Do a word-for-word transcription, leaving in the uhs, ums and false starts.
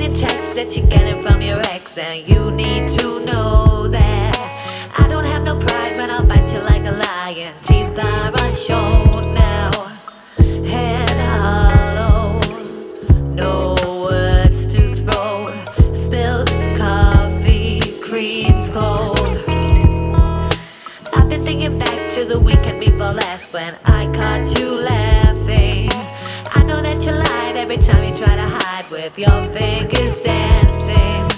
million texts that you're getting from your ex, and you need to know that I don't have no pride when I'll bite you like a lion. Teeth are unshown now, head hollow, no words to throw. Spilled coffee, cream's cold. I've been thinking back to the weekend before last when I caught you laughing. I know that you lied every time you try to hide with your fingers dancing.